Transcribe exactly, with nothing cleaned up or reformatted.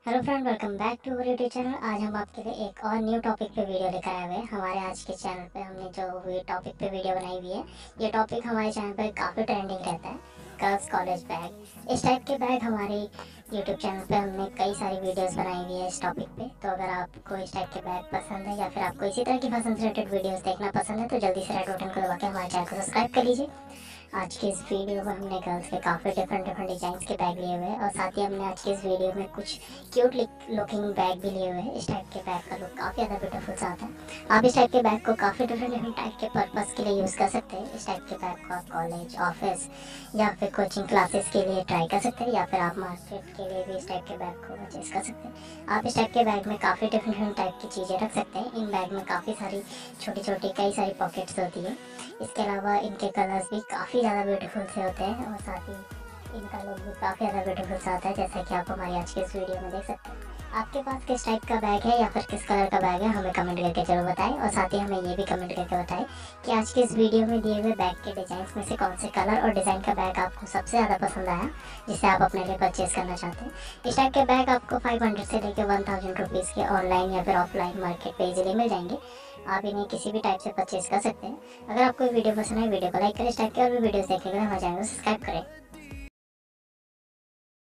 Hello friend, welcome back to our YouTube channel. आज हम आपके लिए एक और न्यू टॉपिक पे वीडियो लेकर आए हुए हैं। हमारे आज के चैनल पे हमने जो टॉपिक पे वीडियो बनाई हुई है, ये टॉपिक हमारे चैनल पे काफ़ी ट्रेंडिंग रहता है। गर्ल्स कॉलेज बैग, इस टाइप के बैग हमारे यूट्यूब चैनल पे हमने कई सारी वीडियोस बनाई हुई है इस टॉपिक पे। तो अगर आपको इस टाइप के बैग पसंद है या फिर आपको इसी तरह की फैशन से रिलेटेड वीडियोस देखना पसंद है तो जल्दी से रेड बटन को दबा के हमारे चैनल को सब्सक्राइब कर लीजिए। आज के इस वीडियो में हमने गर्ल्स के काफ़ी डिफरेंट डिफरेंट डिजाइन के बैग लिए हुए हैं और साथ ही हमने आज के इस वीडियो में कुछ क्यूट लुकिंग बैग भी लिए हुए हैं। इस टाइप के बैग का लुक काफ़ी ज़्यादा ब्यूटीफुल सा आता है। आप इस टाइप के बैग को काफ़ी डिफरेंट डिफरेंट टाइप के पर्पस के लिए यूज़ कर सकते हैं। इस टाइप के बैग को आप कॉलेज, ऑफिस या फिर कोचिंग क्लासेस के लिए ट्राई कर सकते हैं या फिर आप मार्केट के लिए भी इस टाइप के बैग को परचेज कर सकते हैं। आप इस टाइप के बैग में काफ़ी डिफरेंट डिफरेंट टाइप की चीज़ें रख सकते हैं। इन बैग में काफ़ी सारी छोटी छोटी कई सारी पॉकेट्स होती है। इसके अलावा इनके कलर्स भी काफ़ी ज़्यादा ब्यूटीफुल से होते हैं और साथ ही इनका लुक भी काफ़ी ज़्यादा ब्यूटीफुल सा आता है, जैसा कि आप हमारी आज के इस वीडियो में देख सकते हैं। आपके पास किस टाइप का बैग है या फिर किस कलर का बैग है, हमें कमेंट करके जरूर बताएं और साथ ही हमें ये भी कमेंट करके बताएं कि आज के इस वीडियो में दिए हुए बैग के डिज़ाइन में से कौन से कलर और डिज़ाइन का बैग आपको सबसे ज़्यादा पसंद आया, जिसे आप अपने लिए परचेज करना चाहते हैं। इस टाइप के बैग आपको फाइव हंड्रेड से लेकर वन थाउजेंड रुपीज़ के ऑनलाइन या फिर ऑफलाइन मार्केट पे इजीली मिल जाएंगे। आप इन्हें किसी भी टाइप से परचेज कर सकते हैं। अगर आपको वीडियो पसंद है, वीडियो को लाइक करें। इस टाइप के और भी वीडियोस देखने के लिए हमारे चैनल को सब्सक्राइब करें।